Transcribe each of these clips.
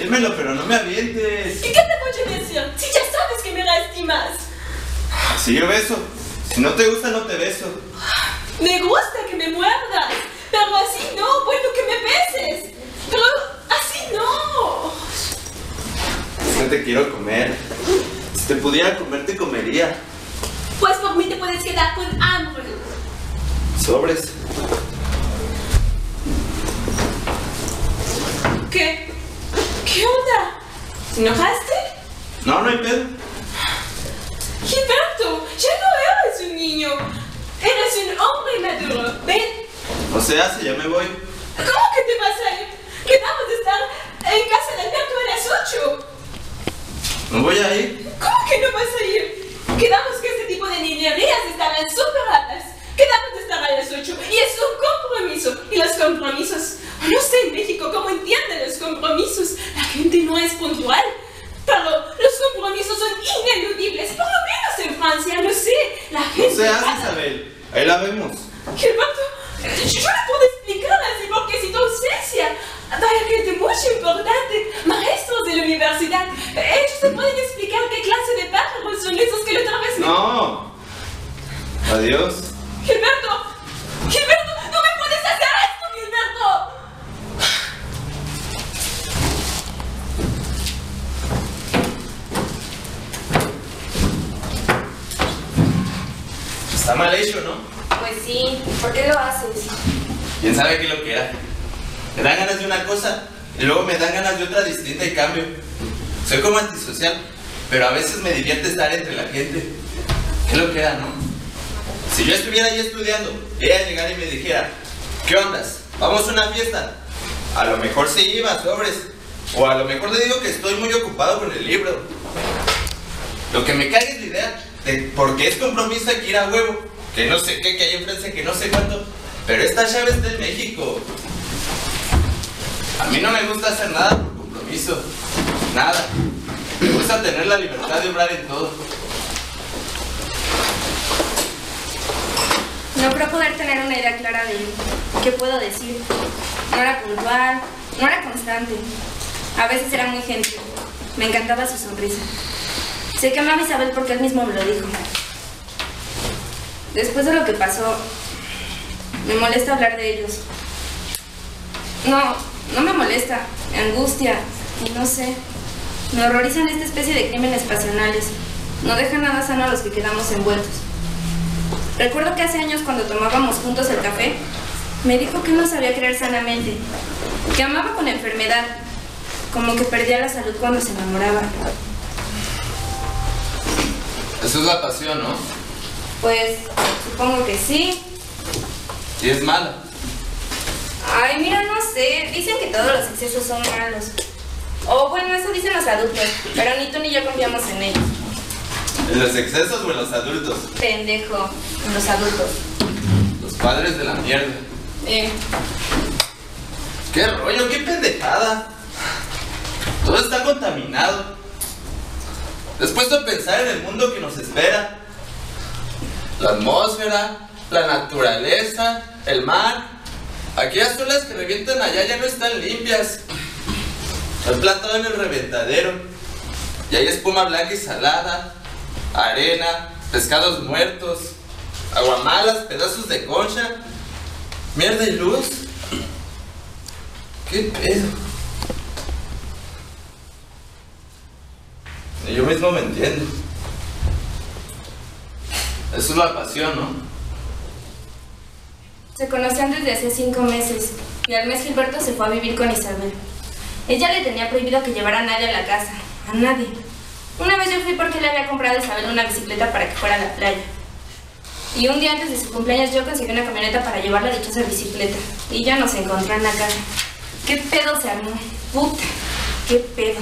Démelo, pero no me avientes. ¿Y qué te voy a decir? Si ya sabes que me lastimas. Si yo beso. Si no te gusta, no te beso. Me gusta que me muerdas, pero así no. Bueno, que me beses, pero así no. Es que te quiero comer. Si te pudiera comer, te comería. Pues por mí te puedes quedar con hambre. Sobres. ¿Qué? ¿Qué onda? ¿Te enojaste? No, no hay pedo. Gilberto, ya no eres un niño. Eres un hombre maduro. Ven. No se hace, ya me voy. ¿Cómo que te vas a ir? Quedamos de estar en casa de Alberto a las 8. No voy a ir. ¿Cómo que no vas a ir? Quedamos que este tipo de niñerías estaban superadas. Quedamos de estar a las 8 y es un compromiso. Y los compromisos, no sé en México cómo entienden los compromisos. La gente no es puntual. Pero los compromisos son ineludibles, por lo menos en Francia, no sé. La gente No se hace, pasa. Isabel. Ahí la vemos. Gilberto, yo no puedo explicar así porque si tu ausencia. Hay gente muy importante, maestros de la universidad. Ellos te pueden explicar qué clase de pájaros son esos que la otra vez me... No. Adiós. Gilberto, Gilberto, no me puedes hacer esto, Gilberto. Está mal hecho, ¿no? Pues sí, ¿por qué lo haces? ¿Quién sabe qué es lo que era? Me dan ganas de una cosa y luego me dan ganas de otra distinta y cambio. Soy como antisocial, pero a veces me divierte estar entre la gente. ¿Qué es lo que era, no? Si yo estuviera ahí estudiando, ella llegara y me dijera, ¿qué ondas? ¿Vamos a una fiesta? A lo mejor sí iba, sobres. O a lo mejor le digo que estoy muy ocupado con el libro. Lo que me cae es la idea de por qué es compromiso hay que ir a huevo. Que no sé qué, que hay en Francia, que no sé cuánto. Pero esta llave es del México. A mí no me gusta hacer nada por compromiso. Nada. Me gusta tener la libertad de obrar en todo. No creo poder tener una idea clara de qué puedo decir. No era puntual, no era constante. A veces era muy gentil. Me encantaba su sonrisa. Sé que amaba a Isabel porque él mismo me lo dijo. Después de lo que pasó, me molesta hablar de ellos. No me molesta, me angustia, y no sé. Me horrorizan esta especie de crímenes pasionales. No dejan nada sano a los que quedamos envueltos. Recuerdo que hace años cuando tomábamos juntos el café, me dijo que no sabía querer sanamente, que amaba con enfermedad, como que perdía la salud cuando se enamoraba. Eso es la pasión, ¿no? Pues, supongo que sí. Y es malo. Ay, mira, no sé, dicen que todos los excesos son malos. O bueno, eso dicen los adultos, pero ni tú ni yo confiamos en ellos. ¿En los excesos o en los adultos? Pendejo, en los adultos. Los padres de la mierda. ¿Qué rollo? ¿Qué pendejada? Todo está contaminado. Después de pensar en el mundo que nos espera. La atmósfera, la naturaleza, el mar. Aquellas olas que revientan allá ya no están limpias. Han plantado en el reventadero. Y hay espuma blanca y salada, arena, pescados muertos, aguamalas, pedazos de concha, mierda y luz. ¿Qué pedo? Ni yo mismo me entiendo. Eso es la pasión, ¿no? Se conocían desde hace 5 meses y al mes Gilberto se fue a vivir con Isabel. Ella le tenía prohibido que llevara a nadie a la casa, a nadie. Una vez yo fui porque le había comprado a Isabel una bicicleta para que fuera a la playa. Y un día antes de su cumpleaños yo conseguí una camioneta para llevar la dichosa bicicleta. Y ya nos encontró en la casa. ¿Qué pedo se armó? Puta, qué pedo.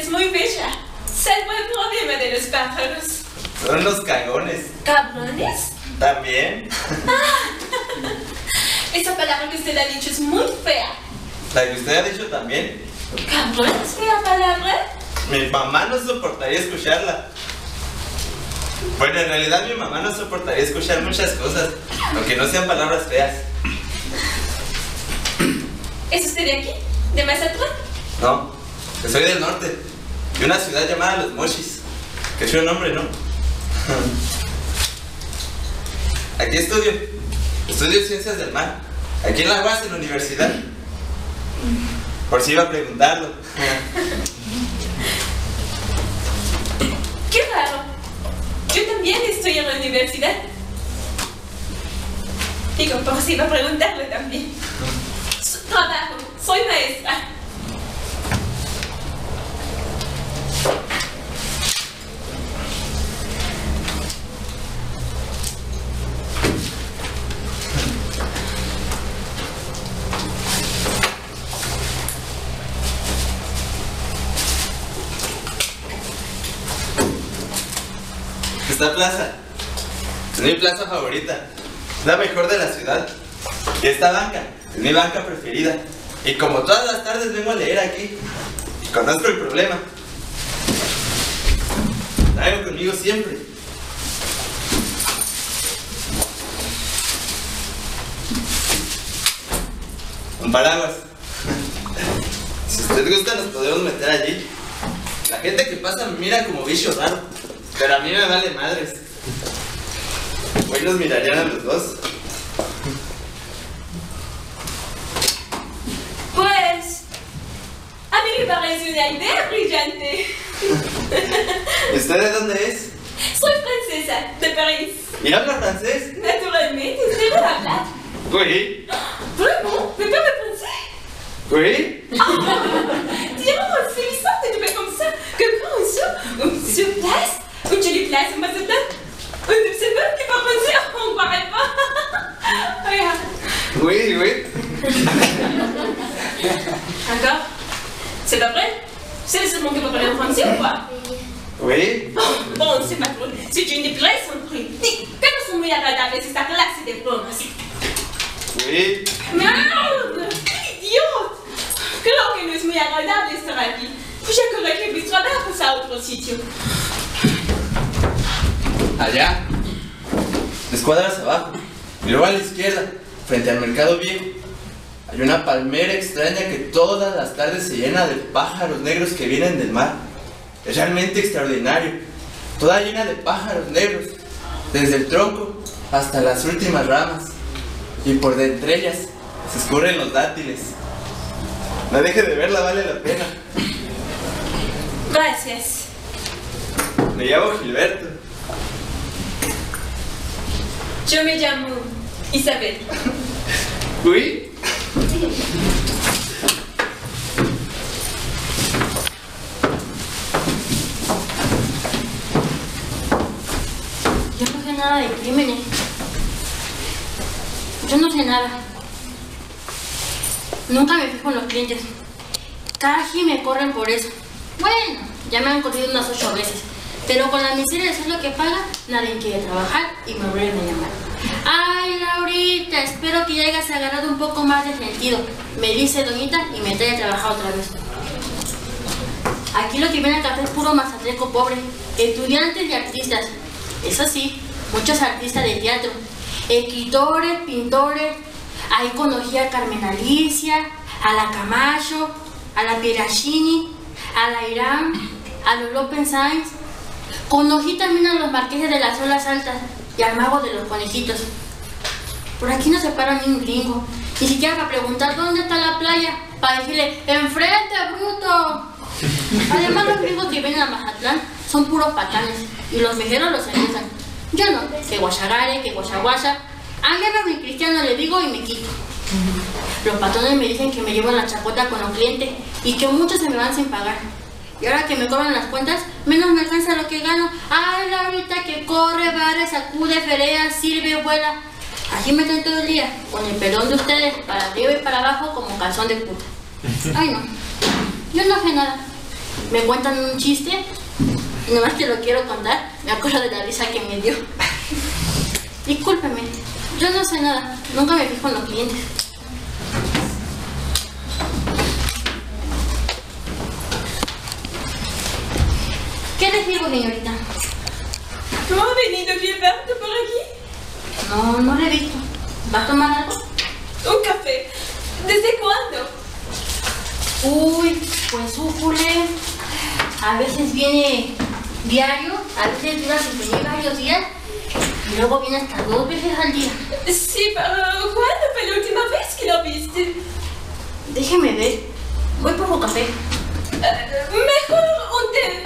es muy bella. Salvo el problema de los pájaros. Son los cagones. ¿Cabrones? También. Esa palabra que usted ha dicho es muy fea. La que usted ha dicho también. ¿Cabrón es fea palabra? Mi mamá no soportaría escucharla. Bueno, en realidad mi mamá no soportaría escuchar muchas cosas, aunque no sean palabras feas. ¿Es usted de aquí? ¿De Mazatlán? No, que soy del norte, de una ciudad llamada Los Mochis. Que es un nombre, ¿no? Aquí estudio Ciencias del Mar, aquí en la UAS, en la universidad. Por si iba a preguntarlo. ¡Qué raro! Yo también estoy en la universidad. Digo, por si iba a preguntarle también. Trabajo, soy maestra. Esta plaza es mi plaza favorita, es la mejor de la ciudad. Y esta banca es mi banca preferida. Y como todas las tardes vengo a leer aquí, conozco el problema. Traigo conmigo siempre un paraguas. Si usted gusta nos podemos meter allí. La gente que pasa me mira como bicho raro, pero a mí me vale madres. Hoy nos mirarían a los dos. Pues, a mí me parece una idea brillante. ¿Y usted de dónde es? Soy francesa, de París. ¿Y habla francés? Naturalmente, usted va a hablar. Oui. Vraiment? Vous parlez français? Oui. Dis-moi, c'est bizarre de trouver comme ça. Comme ça, sur place, une jolie place au Mazatlan. Un observateur qui parle français, on ne croirait pas. Regarde. Oui, oui. Encore? C'est pas vrai? C'est le seul monde qui peut parler en français ou quoi? Oui. Bon, c'est pas drôle. C'est une plaisanterie. Dis, que nous sommes muy agradables esta clase de bromas. Oui. ¡Merde! ¡Idiota! Creo que no es muy agradable estar aquí. Pues ya corregí mis trabajos a otro sitio. Allá. Escuadras abajo. Y luego a la izquierda, frente al mercado viejo, hay una palmera extraña que todas las tardes se llena de pájaros negros que vienen del mar. Es realmente extraordinario. Toda llena de pájaros negros, desde el tronco hasta las últimas ramas. Y por de entre ellas se escurren los dátiles. No deje de verla, vale la pena. Gracias. Me llamo Gilberto. Yo me llamo Isabel. ¿Uy? Yo no sé nada de crímenes. Yo no sé nada. Nunca me fijo en los clientes. Casi me corren por eso. Bueno, ya me han corrido unas 8 veces. Pero con la miseria de ser lo que paga, nadie quiere trabajar y me vuelven a llamar. Ay, Laurita, espero que ya hayas agarrado un poco más de sentido. Me dice Doñita y me trae a trabajar otra vez. Aquí lo que viene al café es puro mazatleco pobre. Estudiantes y artistas. Eso sí, muchos artistas de teatro. Escritores, pintores. Ahí conocí a Carmen Alicia, a la Camacho, a la Pieracini, a la Irán, a los López Sainz. Conocí también a los marqueses de las olas altas y al mago de los conejitos. Por aquí no se para ni un gringo, ni siquiera para preguntar dónde está la playa, para decirle, ¡enfrente, bruto! Además, los gringos que vienen a Mazatlán son puros patanes y los meseros los engañan. Yo no, que guachagare, que guachaguacha. A mí a mi cristiano le digo y me quito. Los patrones me dicen que me llevo la chacota con los clientes y que muchos se me van sin pagar. Y ahora que me cobran las cuentas, menos me alcanza lo que gano. Ay, Laurita, que corre, barre, sacude, ferea, sirve, vuela. Así me traen todo el día, con el perdón de ustedes, para arriba y para abajo como calzón de puta. Ay, no, yo no sé nada. me cuentan un chiste y nomás te lo quiero contar, me acuerdo de la risa que me dio. Discúlpeme, yo no sé nada, nunca me fijo en los clientes. ¿Qué le sirvo, señorita? ¿No ha venido Gilberto por aquí? No, no le he visto. ¿Va a tomar algo? Un café. ¿Desde cuándo? Uy, pues újule. A veces viene diario, a veces dura sin venir varios días y luego viene hasta 2 veces al día. Sí, pero ¿cuándo fue la última vez que lo viste? Déjeme ver. Voy por su café. Mejor un té.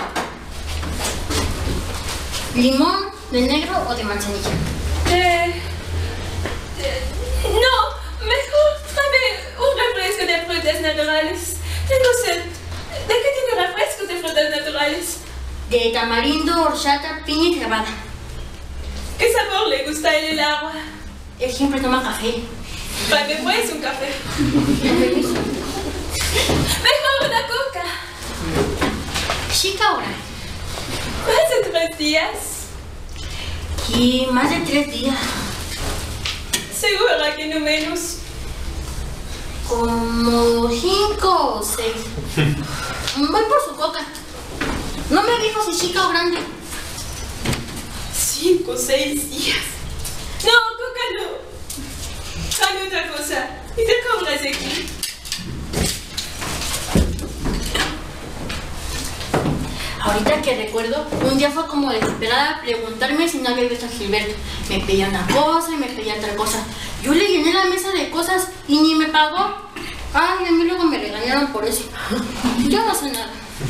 ¿Limón, de negro o de manzanilla? No, mejor tráeme un refresco de frutas naturales. Tengo sed. ¿De qué tiene refrescos de frutas naturales? De tamarindo, horchata, piña y cebada. ¿Qué sabor le gusta el agua? Él siempre toma café. Tráeme pues un café. Mejor una coca. Chica ahora. Hace 3 días. Y más de 3 días. Segura que no menos. Como 5 o 6. Voy por su coca. No me dijo si chica o grande. 5 o 6 días. No, coca no. Tráeme otra cosa. Y te cobras aquí. Ahorita que recuerdo, un día fue como desesperada preguntarme si no había visto a Gilberto. Me pedía una cosa y me pedía otra cosa. Yo le llené la mesa de cosas y ni me pagó. Ay, a mí luego me regañaron por eso. Yo no sé nada.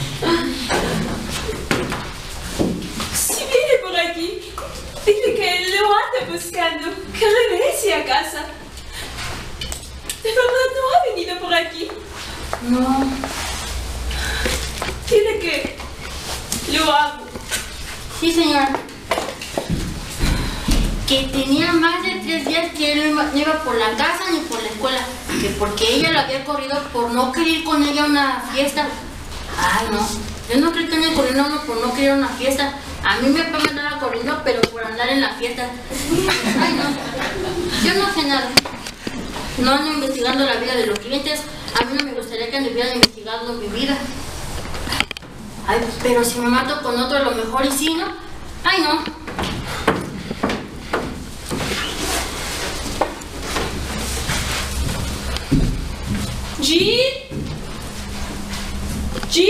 Si viene por aquí, dile que lo anda buscando, que regrese a casa. ¿De verdad no ha venido por aquí? No. Dile que lo amo. Sí, señora. Que tenía más de 3 días que él no iba por la casa ni por la escuela. Que porque ella lo había corrido por no querer ir con ella a una fiesta. Ay, no. Yo no creo que ande corriendo a uno por no querer ir a una fiesta. A mí me puede andar corriendo, pero por andar en la fiesta. Ay, no. Yo no sé nada. No ando investigando la vida de los clientes. A mí no me gustaría que anduvieran investigando mi vida. Ay, pero si me mato con otro a lo mejor y sí, ¿no? Ay, no. Jean? Jean?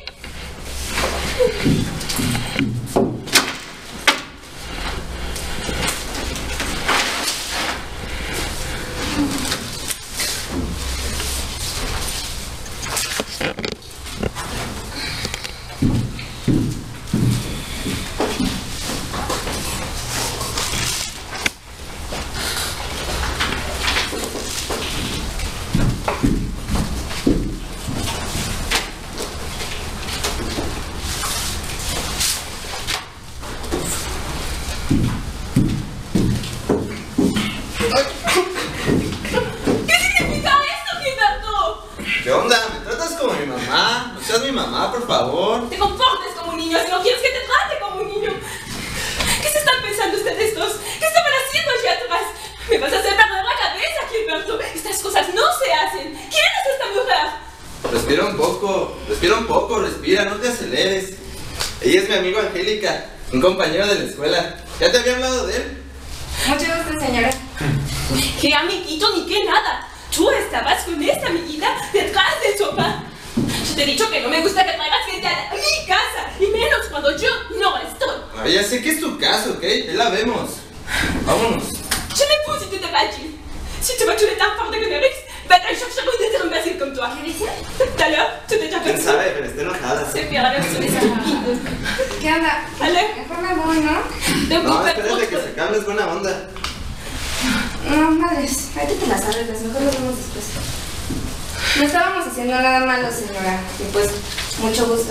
¿Qué onda? ¿Me tratas como mi mamá? No seas mi mamá, por favor. Te comportes como un niño si no quieres que te trate como un niño. ¿Qué se están pensando ustedes dos? ¿Qué estaban haciendo allá atrás? Me vas a hacer perder la cabeza, Gilberto. Estas cosas no se hacen. ¿Quién es esta mujer? Respira un poco, respira, no te aceleres. Ella es mi amigo Angélica, un compañero de la escuela. ¿Ya te había hablado de él? Mucho gusto, señora. ¿Qué amiguito ni qué nada? Tú estabas con esta amiguita detrás del sofá. Yo te he dicho que no me gusta que traigas gente a mi casa, y menos cuando yo no estoy. Ah, ya sé que es tu caso, ¿ok? Ya la vemos. Vámonos. Je m'en fous si tu te bats. Si tu vas tuer tan fort de conneries, va te chercher un autre imbécile comme toi. ¿Qué dice? Tout à l'heure, tu t'es déjà ¿Quién fait. sabe? Pero está enojada. C'est pire, alors tu les as. ¿Qué onda? Allez, Mejor me voy, ¿no? donc No, on va espérate que se calme, es buena onda. No, madres, ahorita te las arreglas, mejor lo vemos después. No estábamos haciendo nada malo, señora. Y pues, mucho gusto.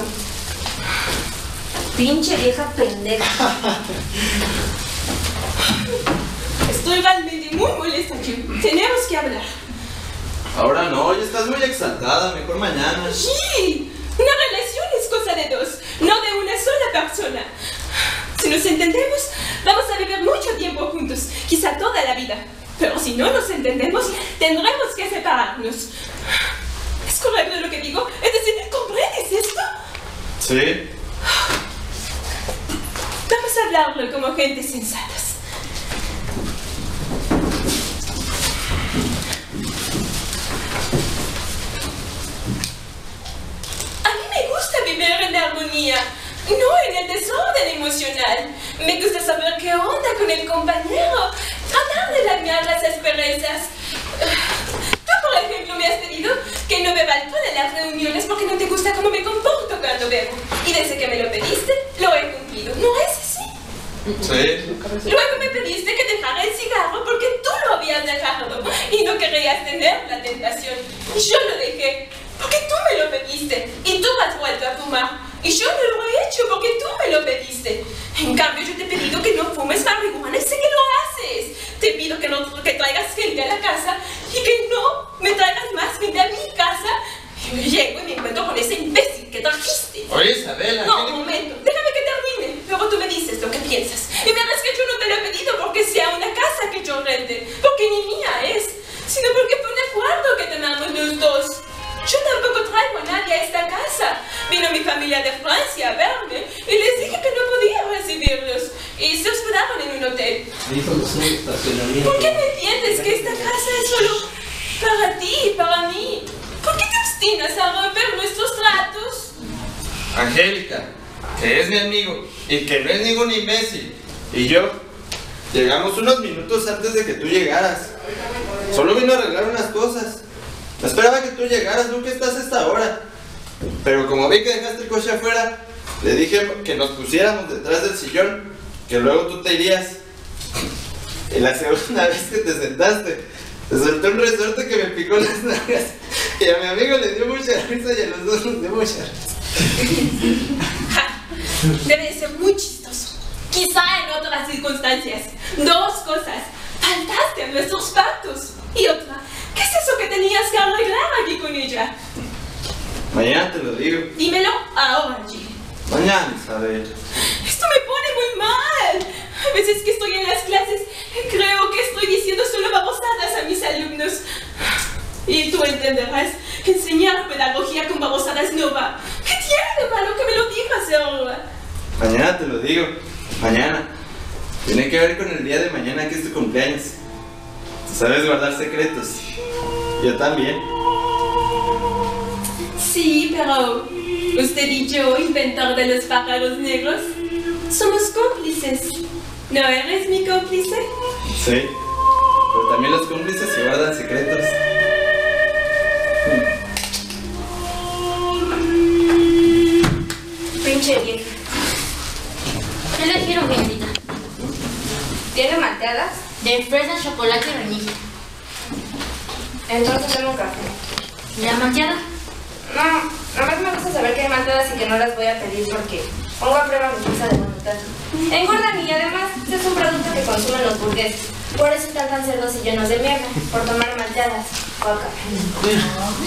Pinche vieja pendeja. Estoy realmente muy molesta, Jim. Tenemos que hablar. Ahora no, ya estás muy exaltada, mejor mañana. Sí, una relación es cosa persona. Si nos entendemos, vamos a vivir mucho tiempo juntos, quizá toda la vida. Pero si no nos entendemos, tendremos que separarnos. ¿Es correcto lo que digo? Es decir, ¿comprendes esto? Sí. Vamos a hablarlo como gente sensatas. A mí me gusta vivir en armonía, no en el desorden emocional. Me gusta saber qué onda con el compañero, tratar de dañar las asperezas. Tú, por ejemplo, me has pedido que no beba alcohol en las reuniones porque no te gusta cómo me comporto cuando bebo. Y desde que me lo pediste, lo he cumplido. ¿No es así? Sí. Luego me pediste que dejara el cigarro porque tú lo habías dejado y no querías tener la tentación. Y yo lo dejé porque tú me lo pediste y tú has vuelto a fumar. Y yo no lo he hecho porque tú me lo pediste. En cambio, yo te he pedido que no fumes marihuana y sé que lo haces. Te pido que traigas gente a la casa y que no me traigas más gente a mi casa. Y llego y me encuentro con ese imbécil que trajiste. Oye, Isabela. No, un momento. Déjame que termine. Luego tú me dices lo que piensas. Y verás que yo no te lo he pedido porque sea una casa que yo rente, porque ni mía es, sino porque fue un acuerdo que tenemos los dos. Yo tampoco traigo a nadie a esta casa. Vino mi familia de Francia a verme y les dije que no podía recibirlos. Y se hospedaron en un hotel. ¿Por qué me entiendes que esta casa es solo para ti y para mí? ¿Por qué te obstinas a romper nuestros tratos? Angélica, que es mi amigo y que no es ningún imbécil, y yo llegamos unos minutos antes de que tú llegaras. Solo vino a arreglar unas cosas. No esperaba que tú llegaras, nunca estás a esta hora. Pero como vi que dejaste el coche afuera, le dije que nos pusiéramos detrás del sillón, que luego tú te irías. Y la segunda vez que te sentaste, te soltó un resorte que me picó las nalgas. Y a mi amigo le dio mucha risa y a los dos nos dio mucha risa. Debe de ser muy chistoso. Quizá en otras circunstancias. Dos cosas. Faltaste a nuestros pactos. Y otra, ¿qué es eso que tenías que arreglar aquí con ella? Mañana te lo digo. Dímelo ahora, Gilles. Mañana, Isabel. Esto me pone muy mal. A veces que estoy en las clases, creo que estoy diciendo solo babosadas a mis alumnos. Y tú entenderás, enseñar pedagogía con babosadas no va. ¿Qué tiene de malo que me lo digas ahora? Mañana te lo digo. Mañana. Tiene que ver con el día de mañana que es tu cumpleaños. Tú sabes guardar secretos. Yo también. Sí, pero usted y yo, inventor de los pájaros negros, somos cómplices. ¿No eres mi cómplice? Sí, pero también los cómplices se guardan secretos. Pinche vieja. ¿Qué le quiero, señorita? ¿Tiene malteadas? De fresa, chocolate y vainilla. Entonces dame un café. ¿Y la malteada? No, nomás me gusta saber que hay malteadas y que no las voy a pedir porque pongo a prueba mi fuerza de voluntad. Engordan y además es un producto que consumen los burgueses. Por eso están tan cerdos y llenos de mierda, por tomar malteadas o café.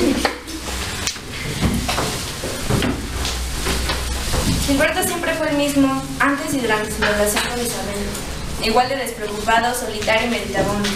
Gilberto siempre fue el mismo, antes y durante su relación con Isabel. Igual de despreocupado, solitario y meditabundo.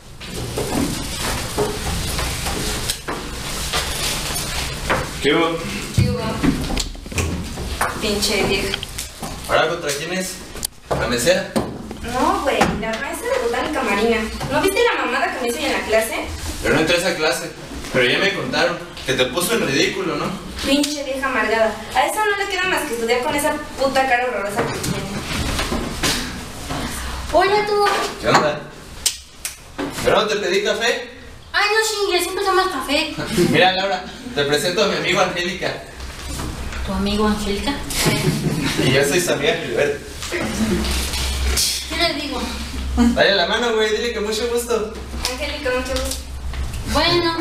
¿Qué hubo? ¿Qué hubo? Pinche vieja. ¿Ahora contra quién es? ¿La mesera? No, güey, la maestra de botánica marina. ¿No viste la mamada que me hizo en la clase? Yo no entré a esa clase, pero ya me contaron que te puso en ridículo, ¿no? Pinche vieja amargada. A esa no le queda más que estudiar con esa puta cara horrorosa que tiene. Hola, tú. ¿Qué onda? ¿Pero no te pedí café? Ay, no chingues, siempre tomas café. Mira, Laura, te presento a mi amigo Angélica. ¿Tu amigo Angélica? Y yo soy su amiga Gilberto. ¿Qué le digo? Dale la mano, güey, dile que mucho gusto. Angélica, mucho gusto. Bueno,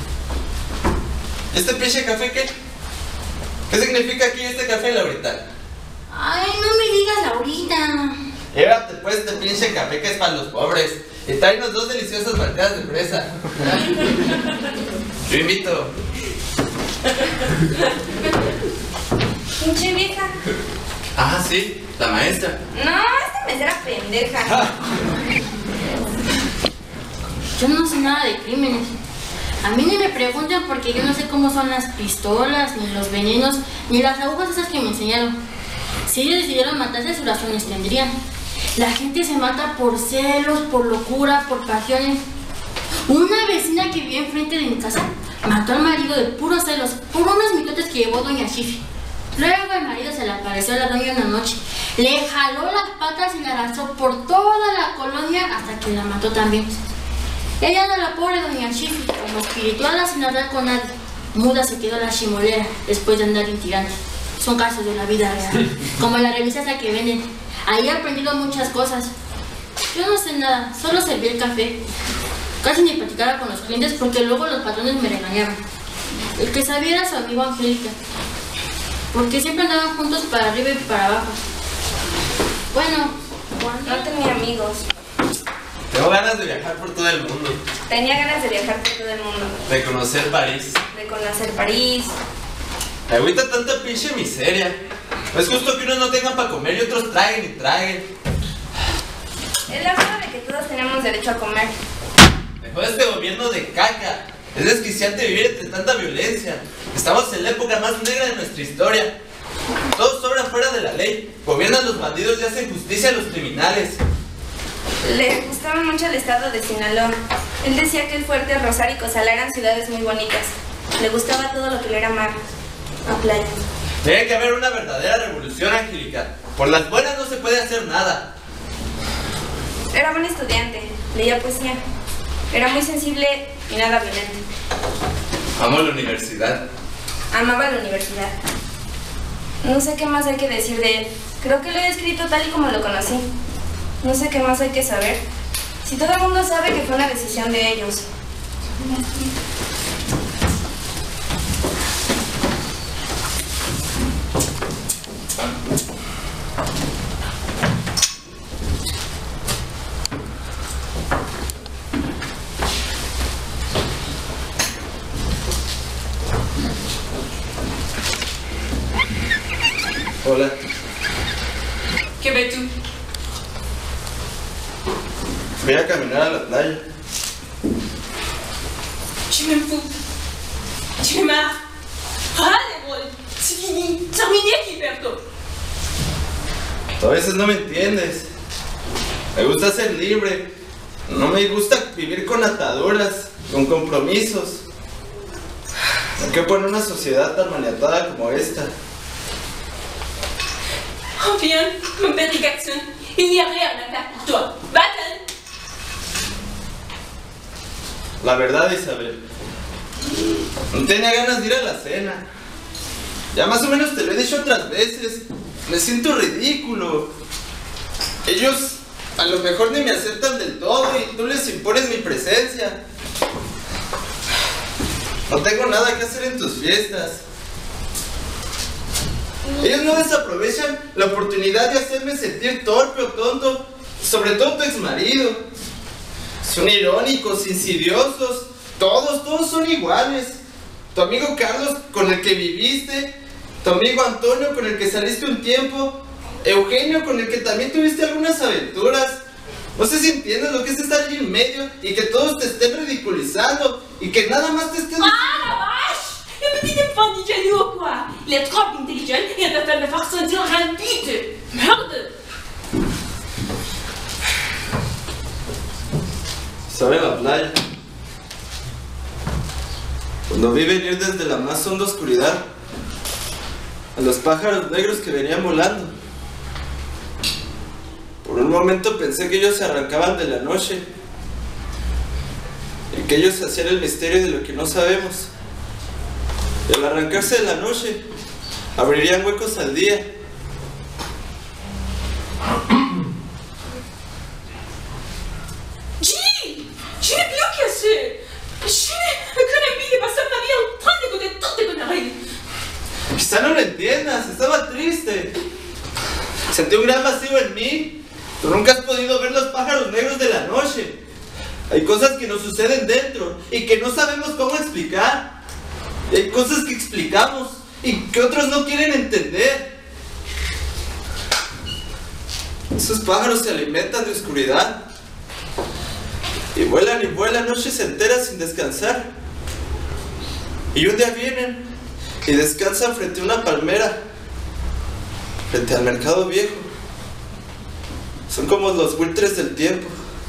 ¿Este pinche café qué? ¿Qué significa aquí este café, Laurita? ay, no me digas ahorita. Llévate pues este pinche café que es para los pobres. Y tráenos 2 deliciosas malteadas de fresa. Yo invito. Pinche vieja. Ah, sí, la maestra. No, esta mesera pendeja. Yo no sé nada de crímenes. A mí ni me preguntan porque yo no sé cómo son las pistolas, ni los venenos, ni las agujas esas que me enseñaron. Si ellos decidieron matarse, sus razones tendrían. La gente se mata por celos, por locura, por pasiones. Una vecina que vivía enfrente de mi casa mató al marido de puros celos por unos mitotes que llevó doña Chifi. Luego el marido se le apareció a la doña una noche, le jaló las patas y la arrastró por toda la colonia hasta que la mató también. Ella era la pobre doña Chifi, como espiritual sin hablar con nadie. Muda se quedó la chimolera después de andar intrigante. Son casos de la vida real, como la revista esa que venden. Ahí he aprendido muchas cosas. Yo no sé nada, solo serví el café. Casi ni platicaba con los clientes porque luego los patrones me regañaban. El que sabía era su amigo Angélica, porque siempre andaban juntos para arriba y para abajo. Bueno, No tenía amigos. Tengo ganas de viajar por todo el mundo. Tenía ganas de viajar por todo el mundo. De conocer París. De conocer París. Me agüita tanta pinche miseria. No es justo que unos no tengan para comer y otros traguen y traguen. Es la verdad de que todos tenemos derecho a comer. Mejor este gobierno de caca. Es desquiciante vivir entre tanta violencia. Estamos en la época más negra de nuestra historia. Todos sobran fuera de la ley. Gobiernan los bandidos y hacen justicia a los criminales. Le gustaba mucho el estado de Sinaloa. Él decía que el Fuerte, Rosario y Cozalá eran ciudades muy bonitas. Le gustaba todo lo que le era mar, a playa. Tiene que haber una verdadera revolución, Angélica. Por las buenas no se puede hacer nada. Era buen estudiante, leía poesía. Era muy sensible y nada violento. Amo la universidad. Amaba la universidad. No sé qué más hay que decir de él. Creo que lo he descrito tal y como lo conocí. No sé qué más hay que saber. Si todo el mundo sabe que fue una decisión de ellos. Hola. Que veux-tu? Voy a caminar a la playa. Tu me fous. Tu es marre. Ah, les rôles. C'est fini. Terminé, Gilberto. A veces no me entiendes. Me gusta ser libre. No me gusta vivir con ataduras, con compromisos. ¿Por qué poner una sociedad tan maniatada como esta? Oh bien, mon petit Jackson. Il n'y a rien à faire pour toi. Va-t'en. La verdad, Isabel, no tenía ganas de ir a la cena. Ya más o menos te lo he dicho otras veces. Me siento ridículo. Ellos a lo mejor ni me aceptan del todo y tú les impones mi presencia. No tengo nada que hacer en tus fiestas. Ellos no desaprovechan la oportunidad de hacerme sentir torpe o tonto, sobre todo tu exmarido. Son irónicos, insidiosos, todos son iguales. Tu amigo Carlos, con el que viviste, tu amigo Antonio, con el que saliste un tiempo, Eugenio, con el que también tuviste algunas aventuras. No sé si entiendes lo que es estar allí en medio y que todos te estén ridiculizando y que nada más te estén... Ah, la vache! Le petit enfant d'ingénu ou quoi? Il est trop intelligent et il va me faire sentir rapide. Merde! ¿Sabe la playa? Cuando vi venir desde la más honda oscuridad a los pájaros negros que venían volando. Por un momento pensé que ellos se arrancaban de la noche y que ellos hacían el misterio de lo que no sabemos. Y al arrancarse de la noche, abrirían huecos al día. Gilles! Je n'ai plus qu'à se... Je connais plus de passer ma vie en train d'écouter toutes tes conneries. Quizá no lo entiendas, estaba triste. Sentí un gran vacío en mí. Tú nunca has podido ver los pájaros negros de la noche. Hay cosas que nos suceden dentro y que no sabemos cómo explicar. Y hay cosas que explicamos y que otros no quieren entender. Esos pájaros se alimentan de oscuridad y vuelan noches enteras sin descansar. Y un día vienen y descansan frente a una palmera, frente al mercado viejo. Son como los buitres del tiempo.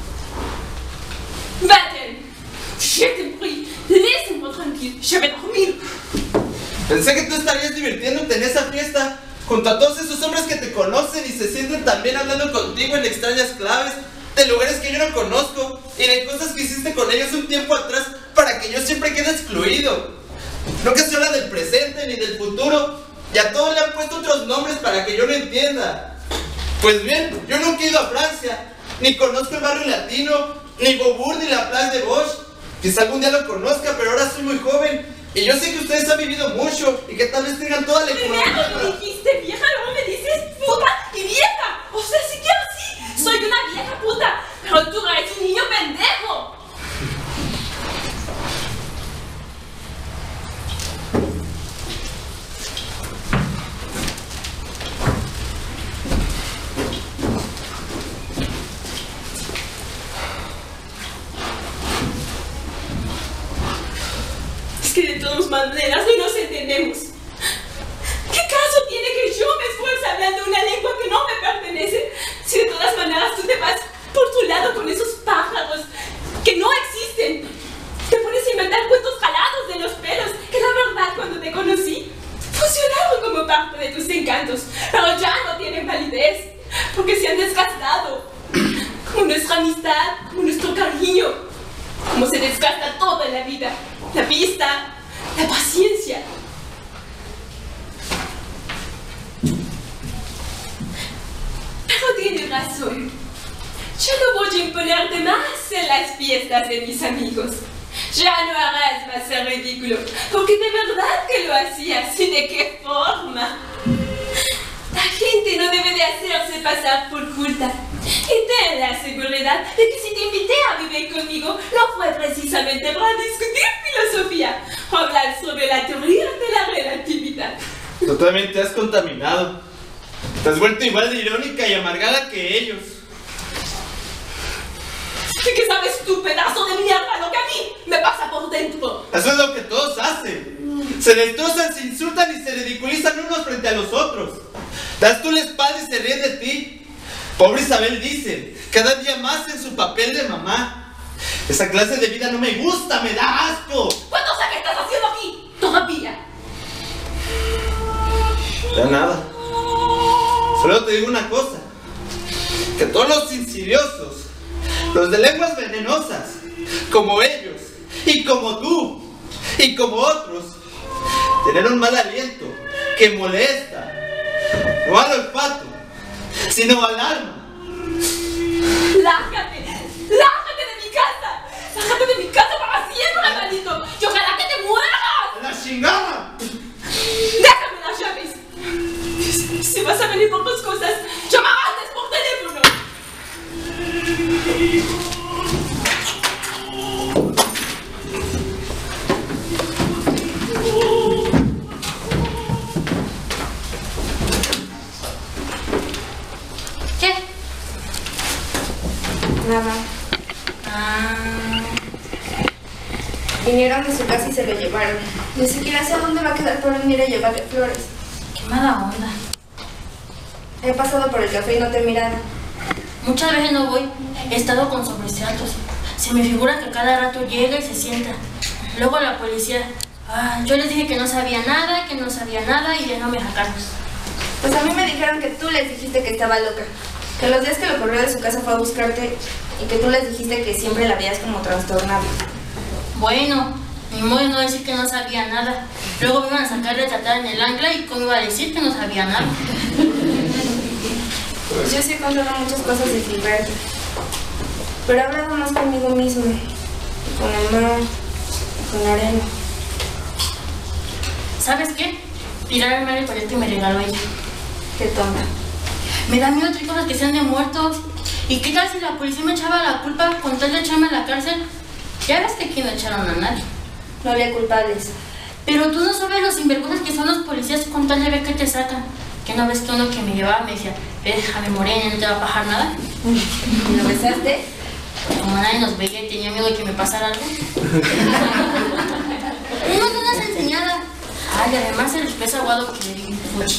Vayan, jeten bruit, laissez-moi tranquille, je vais dormir. Pensé que tú estarías divirtiéndote en esa fiesta junto a todos esos hombres que te conocen y se sienten también hablando contigo en extrañas claves de lugares que yo no conozco y de cosas que hiciste con ellos un tiempo atrás para que yo siempre quede excluido. Nunca se habla del presente ni del futuro y a todos le han puesto otros nombres para que yo no entienda. Pues bien, yo nunca he ido a Francia, ni conozco el barrio latino, ni Beaubourg ni la Place de Bosch. Quizá algún día lo conozca, pero ahora soy muy joven y yo sé que ustedes han vivido mucho y que tal vez tengan toda la Primero economía. me dijiste vieja, luego me dices puta y vieja. O sea, sí que así, soy una vieja puta, pero tú eres un niño pendejo. Que de todas maneras no nos entendemos. ¿Qué caso tiene que yo me esfuerce hablando una lengua que no me pertenece si de todas maneras tú te vas por tu lado con esos pájaros que no existen? Te pones a inventar cuentos jalados de los pelos que la verdad cuando te conocí funcionaron como parte de tus encantos, pero ya no tienen validez porque se han desgastado, como nuestra amistad, como nuestro cariño, como se desgasta toda la vida. La vista, la paciencia. Pero tienes razón. Yo no voy a imponerte más en las fiestas de mis amigos. Ya no harás más el ridículo, porque de verdad que lo hacías y de qué forma. La gente no debe de hacerse pasar por culta. Y ten la seguridad de que si te invité a vivir conmigo, no fue precisamente para discutir filosofía o hablar sobre la teoría de la relatividad. Tú también te has contaminado. Te has vuelto igual de irónica y amargada que ellos. ¿Y qué sabes tú, pedazo de mierda, lo que a mí me pasa por dentro? Eso es lo que todos hacen. Se destrozan, se insultan y se ridiculizan unos frente a los otros. Das tú la espalda y se ríen de ti. Pobre Isabel dice, cada día más en su papel de mamá. Esa clase de vida no me gusta, me da asco. ¿Cuánto sé que estás haciendo aquí? Todavía. Ya nada. Solo te digo una cosa. Que todos los insidiosos, los de lenguas venenosas, como ellos, y como tú, y como otros, tienen un mal aliento que molesta, no al olfato, sino al alma. ¡Lárgate! ¡Lárgate de mi casa! ¡Lárgate de mi casa para siempre, maldito! ¡Y ojalá que te mueras! ¡La chingada! ¡Déjame las llaves! Si vas a venir por tus cosas, llama antes por teléfono. ¿Qué? Nada. Vinieron de su casa y se lo llevaron. Ni siquiera sé a dónde va a quedar por venir a llevarle flores. Qué mala onda. He pasado por el café y no te he mirado. Muchas veces no voy, he estado con sobresaltos. Se me figura que cada rato llega y se sienta. Luego la policía, yo les dije que no sabía nada y ya no me sacaron. Pues a mí me dijeron que tú les dijiste que estaba loca. Que los días que lo corrió de su casa fue a buscarte y que tú les dijiste que siempre la veías como trastornada. Bueno, ni modo de no decir que no sabía nada. Luego me iban a sacar de tratar en el ancla y cómo iba a decir que no sabía nada. Pues yo sí he contado muchas cosas de Gilberto. Pero he hablado más conmigo misma. Con mamá, con Arena. ¿Sabes qué? Tirar al mar el proyecto y me regaló ella. Qué tonta. Me da miedo otras cosas que sean de muertos. ¿Y qué tal si la policía me echaba la culpa con tal de echarme a la cárcel? Ya ves que aquí no echaron a nadie. No había culpables. Pero tú no sabes los sinvergüenzas que son los policías con tal de ver que te sacan. ¿Qué no ves que uno que me llevaba me decía, déjame morena, no te va a pasar nada? ¿Y lo besaste? Como nadie nos veía y tenía miedo de que me pasara algo. Uno no las enseñaba. Ay, además el pez aguado que le di fuchi.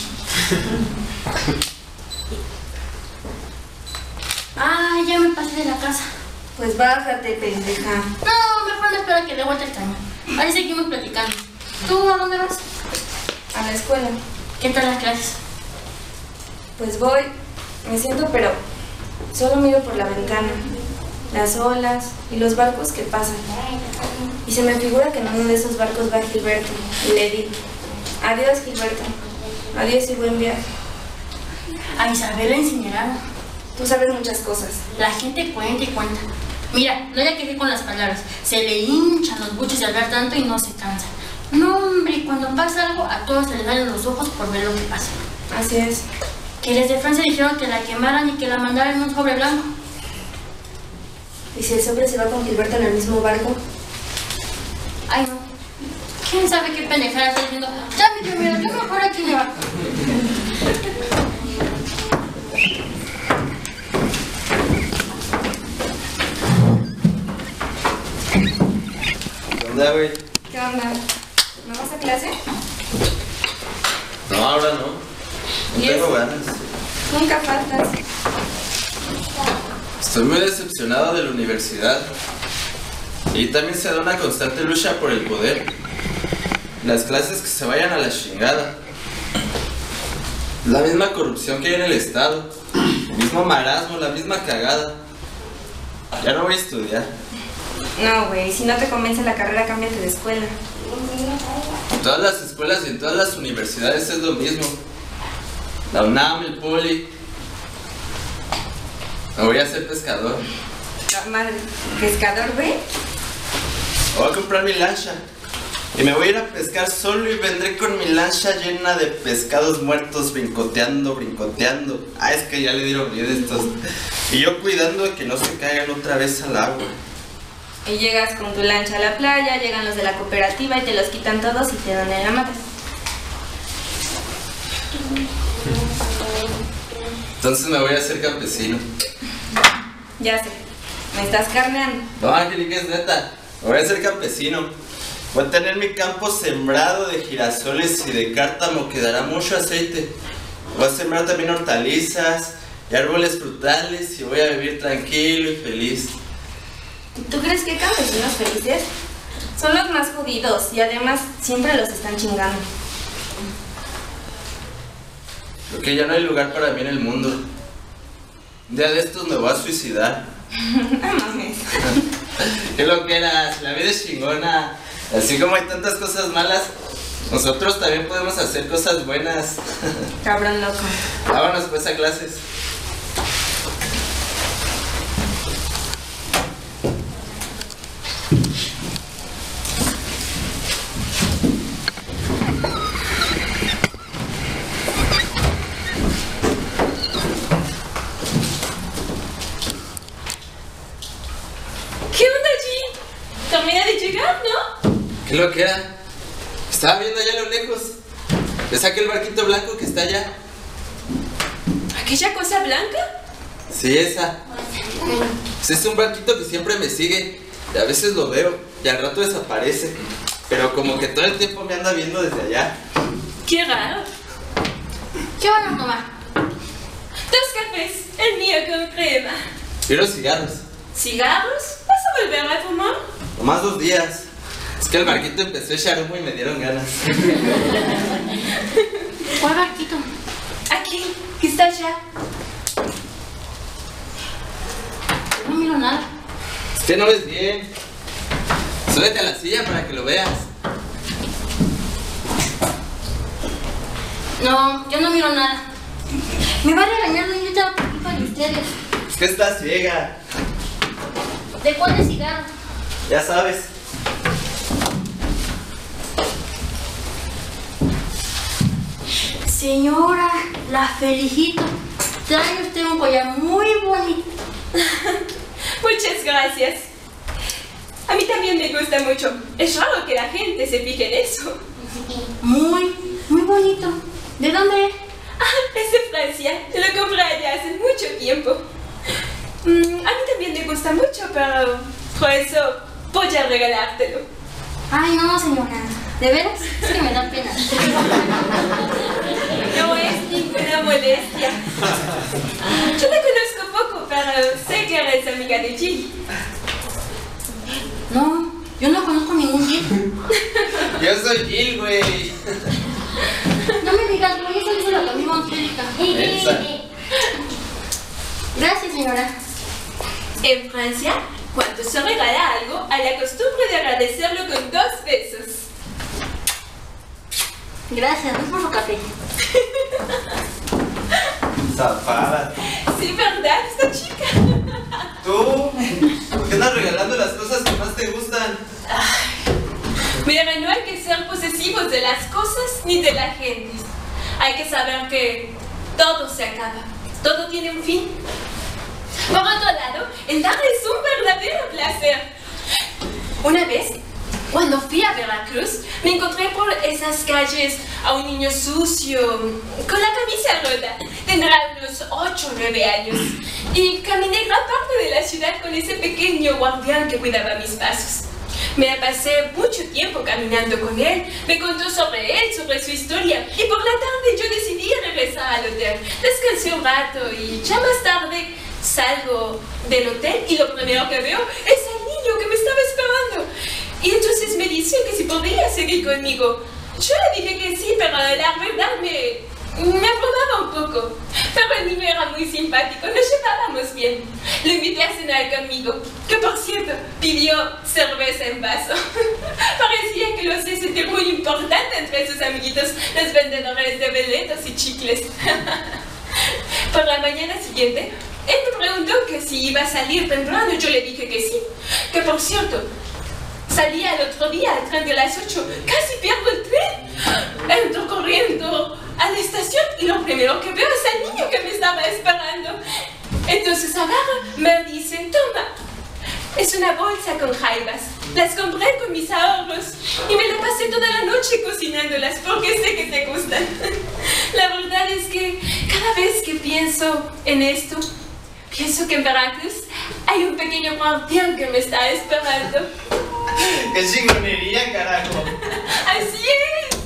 Ay, ya me pasé de la casa. Pues bájate, pendeja. No, mejor me espero a que dé vuelta el cañón. Ahí seguimos platicando. ¿Tú a dónde vas? A la escuela. ¿Qué tal las clases? Pues voy, me siento, pero solo miro por la ventana. Las olas y los barcos que pasan. Y se me figura que en uno de esos barcos va Gilberto. Y le digo, adiós, Gilberto. Adiós y buen viaje. A Isabel le enseñaron. Tú sabes muchas cosas. La gente cuenta y cuenta. Mira, no haya que ir con las palabras. Se le hinchan los buches de hablar tanto y no se cansa. No, hombre, cuando pasa algo, a todos se les salen los ojos por ver lo que pasa. Así es. Que desde Francia dijeron que la quemaran y que la mandaran en un sobre blanco. ¿Y si el sobre se va con Gilberto en el mismo barco? Ay, no. ¿Quién sabe qué pendejada está diciendo? Ya, mi primero, yo mejor aquí me va. ¿Qué onda, güey? ¿Qué onda? ¿No vas a clase? No, ahora no. No ¿Y tengo eso? ganas. Nunca faltas. Estoy muy decepcionado de la universidad. Y también se da una constante lucha por el poder. Las clases que se vayan a la chingada. La misma corrupción que hay en el estado. El mismo marasmo, la misma cagada. Ya no voy a estudiar. No, güey, si no te convence la carrera, cámbiate de escuela. En todas las escuelas y en todas las universidades es lo mismo. La UNAM, el Poli. Me voy a hacer pescador. La madre, pescador, güey. Voy a comprar mi lancha. Y me voy a ir a pescar solo y vendré con mi lancha llena de pescados muertos, brincoteando, brincoteando. Ah, es que ya le dieron miedo estos. Y yo cuidando de que no se caigan otra vez al agua. Y llegas con tu lancha a la playa, llegan los de la cooperativa y te los quitan todos y te dan en la madre. Entonces me voy a hacer campesino. Ya sé, me estás carneando. No, Angélica, es neta. Me voy a hacer campesino. Voy a tener mi campo sembrado de girasoles y de cártamo que dará mucho aceite. Voy a sembrar también hortalizas y árboles frutales y voy a vivir tranquilo y feliz. ¿Tú crees que hay campesinos felices? Son los más jodidos y además siempre los están chingando. Creo que ya no hay lugar para mí en el mundo. Un día de estos me voy a suicidar. No mames. ¿Qué lo que eras? La vida es chingona. Así como hay tantas cosas malas, nosotros también podemos hacer cosas buenas. Cabrón loco. Vámonos pues a clases. ¿Qué onda, G? Termina de llegar, ¿no? ¿Qué lo que era? Estaba viendo allá a lo lejos. ¿Ves aquel barquito blanco que está allá? ¿Aquella cosa blanca? Sí, esa. Pues es un barquito que siempre me sigue. Y a veces lo veo y al rato desaparece. Pero como que todo el tiempo me anda viendo desde allá. Qué raro. ¿Qué van a tomar? 2 cafés, el mío con crema. Quiero cigarros. ¿Cigarros? ¿Vas a volver a fumar? Nomás 2 días. Es que el barquito empezó a echar humo y me dieron ganas. ¿Cuál barquito? Aquí, que está allá. No miro nada. Es que no ves bien. Súbete a la silla para que lo veas. No, yo no miro nada. Me va a regañar la niñita por culpa de ustedes. Es que estás ciega. ¿De cuál es cigarro? Ya sabes. Señora, la felicito. Trae usted un collar muy bonito. Muchas gracias. A mí también me gusta mucho. Es raro que la gente se fije en eso. Muy bonito. ¿De dónde es? Ah, Es de Francia. Te lo compré allá hace mucho tiempo. A mí también me gusta mucho, pero por eso voy a regalártelo. Ay, no, señora. ¿De veras? Es que me da pena. No es ninguna molestia. Yo te conozco poco, pero sé que eres amiga de Jill. No, yo no conozco ningún Jill. Yo soy Jill, güey. No me digas, güey, eso dice la misma Angélica. Esa. Gracias, señora. En Francia, cuando se regala algo, hay la costumbre de agradecerlo con 2 besos. Gracias, no es por su café. Zafada. Sí, ¿verdad, esta chica? ¿Tú? ¿Por qué andas regalando las cosas que más te gustan? Mira, no hay que ser posesivos de las cosas ni de la gente. Hay que saber que todo se acaba. Todo tiene un fin. Por otro lado, el dar es un verdadero placer. Una vez, cuando fui a Veracruz, me encontré por esas calles a un niño sucio, con la camisa rota. Tendrá unos 8 o 9 años. Y caminé gran parte de la ciudad con ese pequeño guardián que cuidaba mis pasos. Me pasé mucho tiempo caminando con él, me contó sobre él, sobre su historia, y por la tarde yo decidí regresar al hotel. Descansé un rato y ya más tarde salgo del hotel y lo primero que veo es al niño que me estaba esperando. Y entonces me dice que si podría seguir conmigo. Yo le dije que sí, pero la verdad me abrumaba un poco. Pero el niño era muy simpático, nos llevábamos bien. Lo invité a cenar conmigo, que por cierto, pidió cerveza en vaso. Parecía que lo hacía sentir muy importante entre sus amiguitos, los vendedores de veletos y chicles. Por la mañana siguiente, él me preguntó que si iba a salir temprano. Yo le dije que sí. Que por cierto, salía el otro día al tren de las 8. Casi pierdo el tren. Entro corriendo a la estación y lo primero que veo es al niño que me estaba esperando. Entonces agarra, me dice, toma. Es una bolsa con jaibas. Las compré con mis ahorros y me la pasé toda la noche cocinándolas porque sé que te gustan. La verdad es que cada vez que pienso en esto, pienso que en Veracruz hay un pequeño guardián que me está esperando. ¡Qué chingonería, carajo! ¡Así es!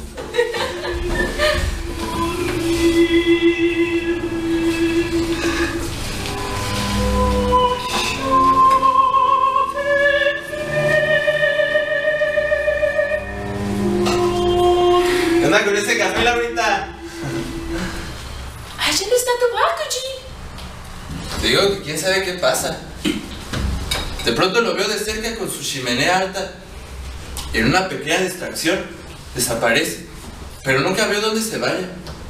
¿Qué onda con ese café, Laurita? ¡Allá no está tu barco, G! Te digo que quién sabe qué pasa. De pronto lo veo de cerca con su chimenea alta y en una pequeña distracción desaparece, pero nunca veo dónde se vaya.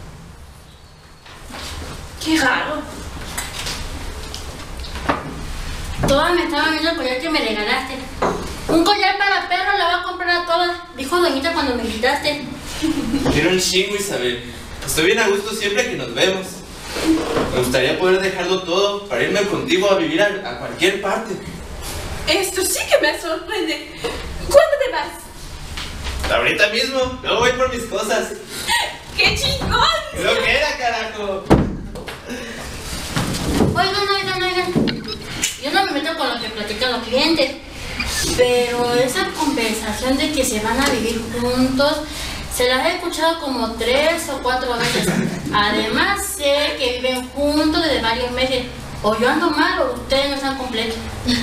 ¡Qué raro! Todas me estaban viendo el collar que me regalaste. Un collar para perro la va a comprar a todas, dijo Doñita cuando me invitaste. Quiero un chingo, Isabel. Estoy bien a gusto siempre que nos vemos. Me gustaría poder dejarlo todo para irme contigo a vivir a cualquier parte. Esto sí que me sorprende. ¿Cuándo te vas? Ahorita mismo, luego voy por mis cosas. ¡Qué chingón! ¿Qué lo que era, carajo? Oigan. Yo no me meto con lo que platican los clientes, pero esa conversación de que se van a vivir juntos, se las he escuchado como 3 o 4 veces. Además, sé que viven juntos desde varios meses. O yo ando mal o ustedes no están completos.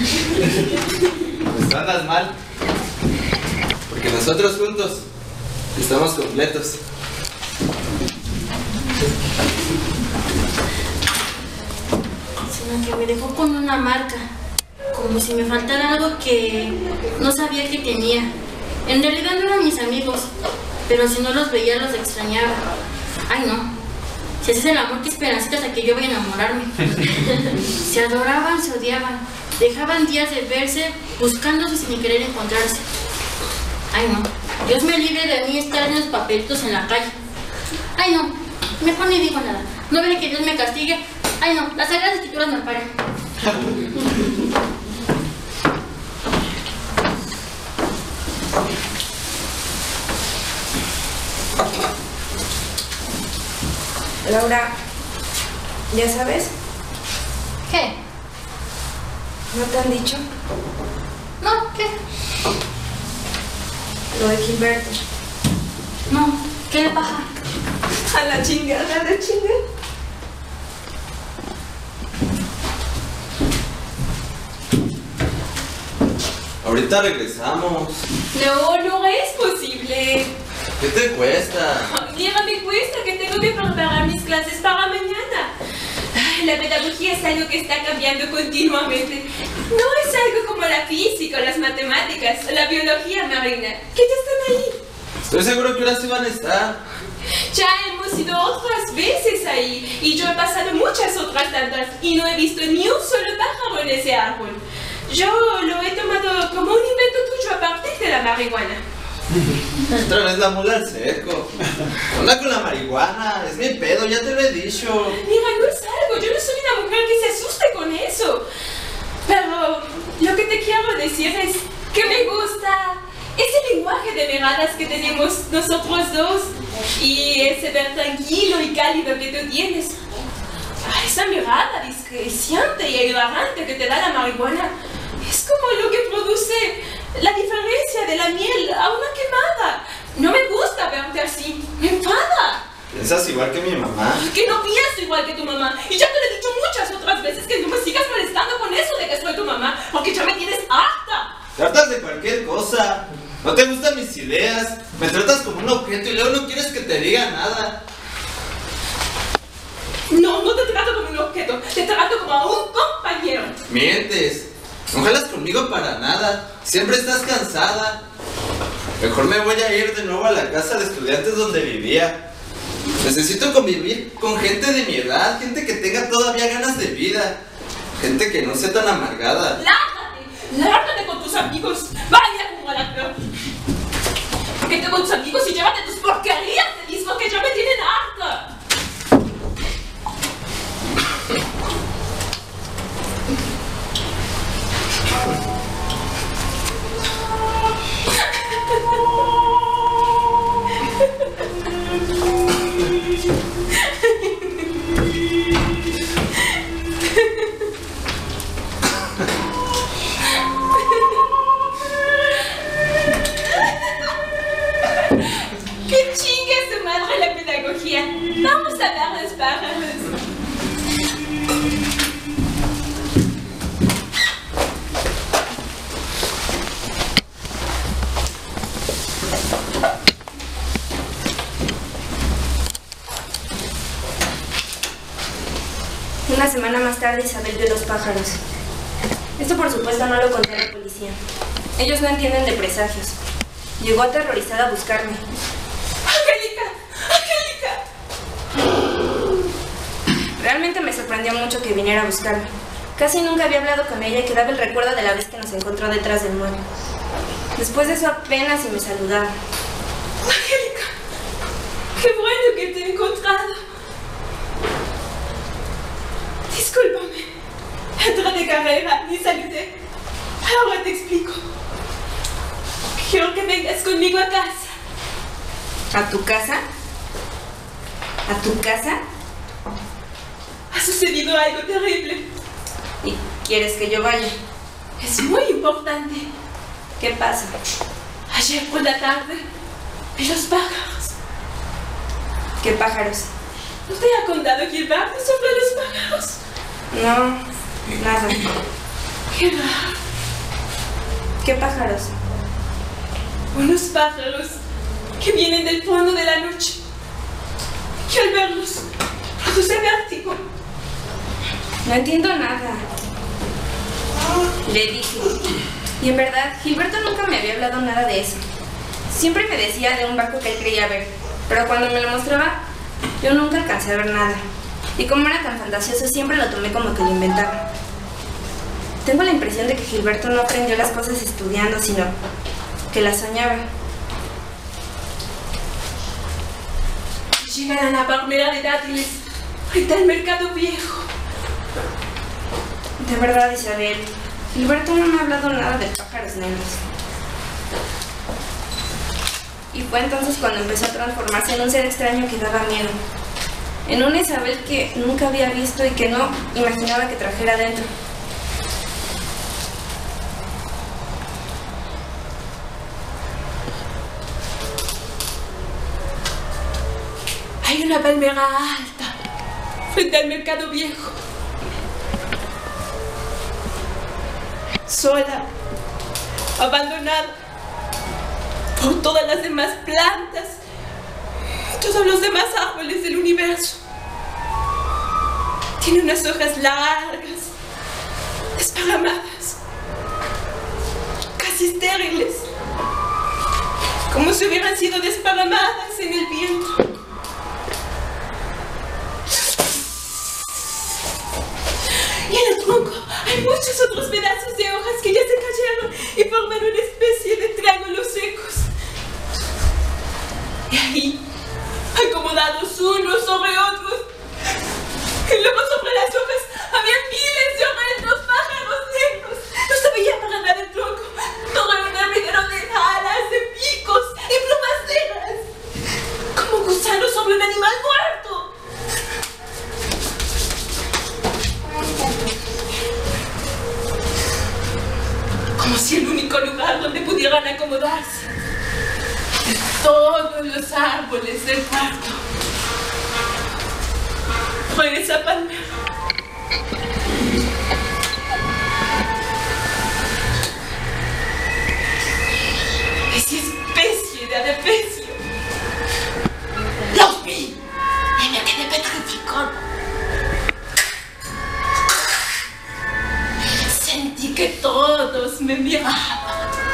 Pues no andas mal. Porque nosotros juntos estamos completos. Sino que me dejó con una marca, como si me faltara algo que no sabía que tenía. En realidad no eran mis amigos, pero si no los veía los extrañaba. Ay no, si ese es el amor que esperancitas a que yo vaya a enamorarme. Se adoraban, se odiaban, dejaban días de verse buscándose sin querer encontrarse. Ay no, Dios me libre de mí estar en los papelitos en la calle. Ay no, mejor ni digo nada, no veré que Dios me castigue. Ay no, las Sagradas Escrituras me amparan. Laura, ¿ya sabes? ¿Qué? ¿No te han dicho? No, ¿qué? Lo de Gilberto. No, ¿qué le pasa? A la chingada, a la chingada. Ahorita regresamos. No, no es posible. ¿Qué te cuesta? Mira, me cuesta que tengo que preparar mis clases para mañana. Ay, la pedagogía es algo que está cambiando continuamente. No es algo como la física, las matemáticas, o la biología marina, que ya están ahí. Estoy seguro que ahora sí van a estar. Ya hemos ido otras veces ahí y yo he pasado muchas otras tantas y no he visto ni un solo pájaro en ese árbol. Yo lo he tomado como un invento tuyo a partir de la marihuana. Otra vez la mula al seco. Onda con la marihuana, es mi pedo, ya te lo he dicho. Mira, no es algo, yo no soy una mujer que se asuste con eso. Pero lo que te quiero decir es que me gusta ese lenguaje de miradas que tenemos nosotros dos y ese ver tranquilo y cálido que tú tienes. Esa mirada discreciente y hilarante que te da la marihuana es como lo que produce la diferencia de la miel a una quemada. No me gusta verte así, me enfada. ¿Piensas igual que mi mamá? Que no pienso igual que tu mamá. Y ya te lo he dicho muchas otras veces que no me sigas molestando con eso de que soy tu mamá, porque ya me tienes harta. Tratas de cualquier cosa. No te gustan mis ideas. Me tratas como un objeto y luego no quieres que te diga nada. No, no te trato como un objeto, te trato como a un compañero. Mientes. No jalas conmigo para nada. Siempre estás cansada. Mejor me voy a ir de nuevo a la casa de estudiantes donde vivía. Necesito convivir con gente de mi edad, gente que tenga todavía ganas de vida, gente que no sea tan amargada. Lárgate con tus amigos, vaya como a la peor. Vete con tus amigos y llévate tus porquerías de mismo que ya me tienen harta. ¡Que chingue su madre la pedagogía! Vamos a ver los pájaros. Una semana más tarde Isabel vio los pájaros. Esto por supuesto no lo conté a la policía. Ellos no entienden de presagios. Llegó aterrorizada a buscarme. ¡Angélica! Realmente me sorprendió mucho que viniera a buscarme. Casi nunca había hablado con ella y quedaba el recuerdo de la vez que nos encontró detrás del muro. Después de eso apenas si me saludaba. ¡Angélica! ¡Qué bueno que te he encontrado! Discúlpame. Entré de carrera y saludé. Ahora te explico. Quiero que vengas conmigo a casa. ¿A tu casa? ¿A tu casa? Ha sucedido algo terrible. ¿Y quieres que yo vaya? Es muy importante. ¿Qué pasa? Ayer por la tarde vi los pájaros. ¿Qué pájaros? ¿No te ha contado Gilberto sobre los pájaros? No, nada. Qué raro. ¿Qué pájaros? Unos pájaros que vienen del fondo de la noche. Que al verlos produce vértigo. No entiendo nada. Le dije. Y en verdad, Gilberto nunca me había hablado nada de eso. Siempre me decía de un barco que él creía ver, pero cuando me lo mostraba, yo nunca alcancé a ver nada. Y como era tan fantasioso, siempre lo tomé como que lo inventaba. Tengo la impresión de que Gilberto no aprendió las cosas estudiando, sino que las soñaba. Llegan a la palmera de dátiles frente al mercado viejo. De verdad, Isabel, Gilberto no me ha hablado nada de pájaros negros. Y fue entonces cuando empezó a transformarse en un ser extraño que daba miedo. en una Isabel que nunca había visto y que no imaginaba que trajera dentro. Hay una palmera alta frente al mercado viejo. Sola, abandonada por todas las demás plantas y todos los demás árboles del universo. Tiene unas hojas largas, desparramadas, casi estériles, como si hubieran sido desparramadas en el viento. Y en el tronco hay muchos otros pedazos de hojas que ya se cayeron y forman una especie de triángulos secos. Y ahí, acomodados unos sobre otros, y luego sobre las hojas, había miles de horrendos pájaros negros. No se veía para nada del tronco, todo era un hervidero de alas, de picos y plumas negras, como gusanos sobre un animal muerto. Como si el único lugar donde pudieran acomodarse de todos los árboles del cuarto fue esa palmera. Esa especie de adefesio. Los vi y me quedé petrificado. Sentí que todos me miraban.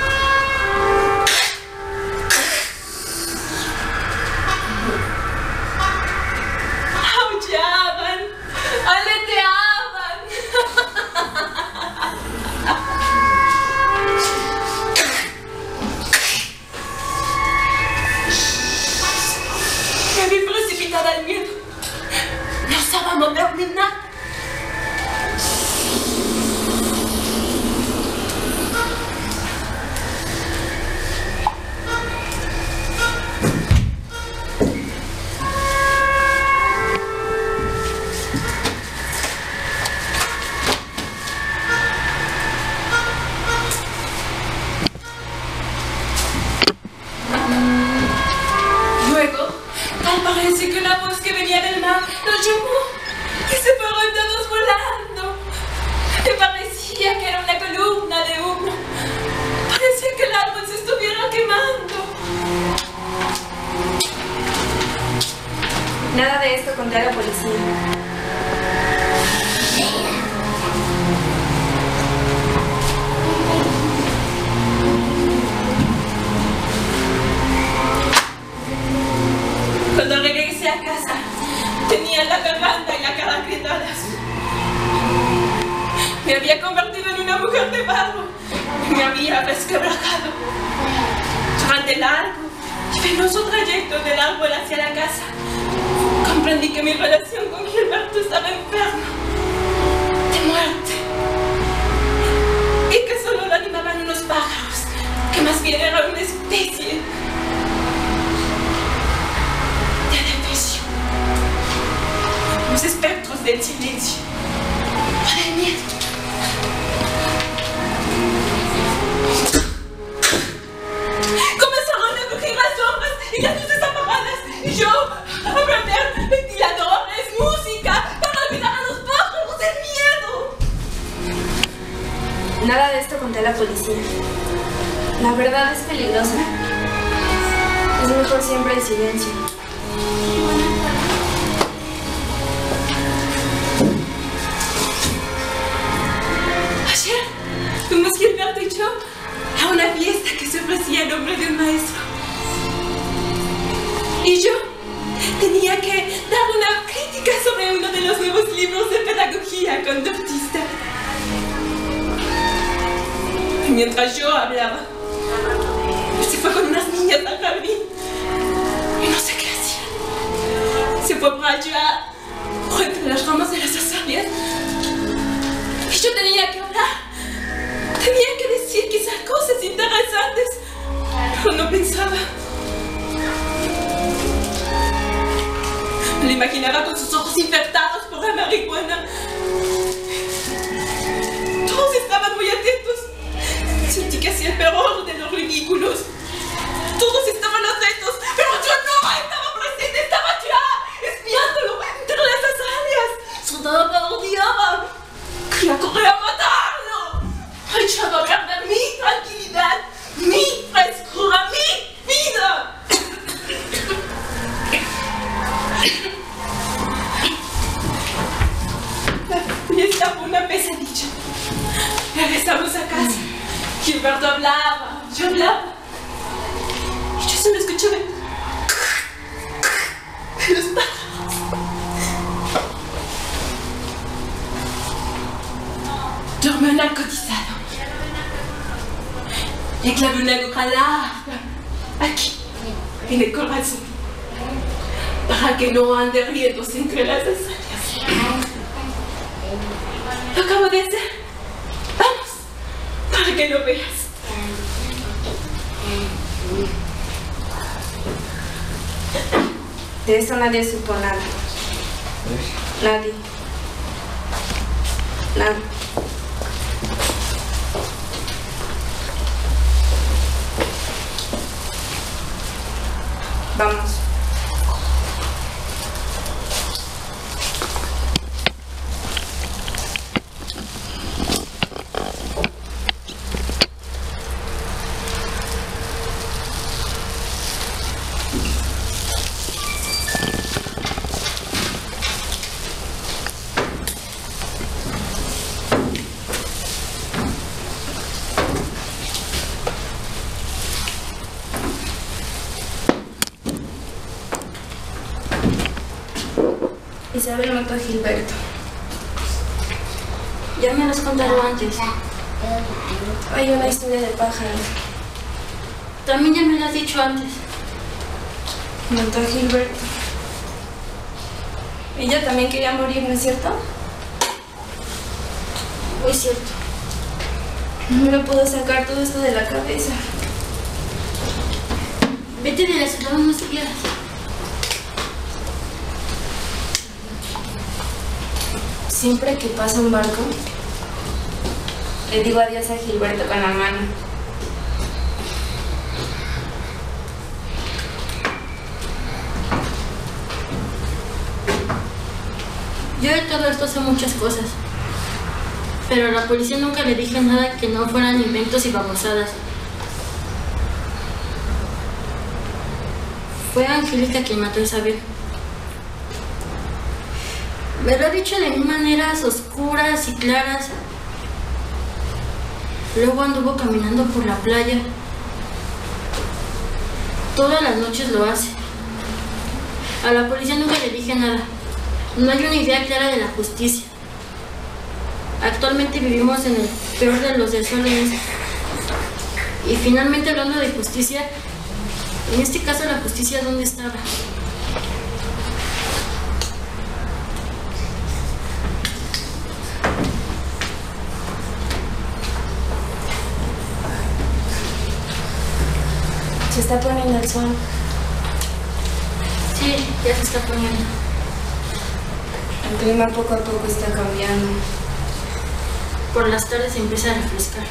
Aullaban, aleteaban. Me vi precipitada al miedo. No osaba moverme nada. Parece que una voz que venía del mar nos llamó y se fueron todos volando. Me parecía que era una columna de humo. Parecía que el árbol se estuviera quemando. Nada de esto conté a la policía. Cuando regresé a casa, tenía la garganta y la cara apretadas. Me había convertido en una mujer de barro y me había resquebrajado. Durante el largo y penoso trayecto del árbol hacia la casa, comprendí que mi relación con Gilberto estaba enferma, de muerte, y que solo lo animaban unos pájaros, que más bien era una especie de adefesio, los espectros del silencio o del miedo. Comenzaron a crujir las sombras y las luces apagadas, y yo a prender ventiladores, música, para olvidar a los pájaros del miedo. Nada de esto conté a la policía. La verdad es peligrosa. Es mejor siempre el silencio. Ayer fuimos Gilberto y yo a una fiesta que se ofrecía en nombre de un maestro. Y yo tenía que dar una crítica sobre uno de los nuevos libros de pedagogía conductista. Y mientras yo hablaba, se fue con unas niñas al jardín y no sé qué hacía. Se fue por allá, por entre las ramas de las azaleas, y yo tenía que hablar. Tenía que decir quizás cosas interesantes, pero no pensaba. me imaginaba con sus ojos infectados por la marihuana. Todos estaban muy atentos. Sentí que hacía el peor de los ridículos. Todos estaban atentos, pero yo no estaba presente, estaba allá, espiándolo entre las azaleas. Sudaba, odiaba. Quería correr a matarlo. Echaba a perder mi tranquilidad, mi frescura, mi vida. Y estaba una pesadilla. Regresamos a casa. Gilberto hablaba, yo hablaba. Y yo solo escuchaba los pájaros. Dormí un narcotizado. Le clavé una aguja larga, aquí, en el corazón, para que no ande riéndose entre las azaleas. Lo acabo de hacer. Vamos, para que lo veas. De eso nadie supo nada. Nadie. Nada. Vamos. Isabel mató a Gilberto. Ya me lo has contado antes. Hay una historia de pájaros. También ya me lo has dicho antes. Mató a Gilberto. Ella también quería morir, ¿no es cierto? Muy cierto. No me puedo sacar todo esto de la cabeza. Vete de la ciudad unos días. Siempre que pasa un barco, le digo adiós a Gilberto con la mano. Yo de todo esto sé muchas cosas, pero a la policía nunca le dije nada que no fueran inventos y babosadas. Fue Angélica quien mató a Isabel. Me lo ha dicho de mil maneras oscuras y claras. Luego anduvo caminando por la playa. Todas las noches lo hace. A la policía nunca le dije nada. No hay una idea clara de la justicia. Actualmente vivimos en el peor de los desórdenes. Y finalmente, hablando de justicia, en este caso la justicia, ¿dónde estaba? Se está poniendo el sol. Sí, ya se está poniendo. El clima poco a poco está cambiando. Por las tardes se empieza a refrescar.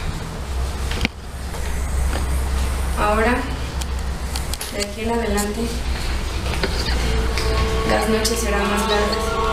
Ahora, de aquí en adelante, las noches serán más largas.